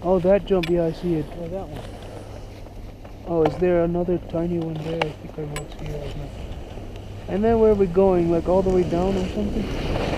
Oh, that jump, yeah, I see it. Yeah, that one. Oh, is there another tiny one there? I think I might see it right now. And then where are we going? Like all the way down or something?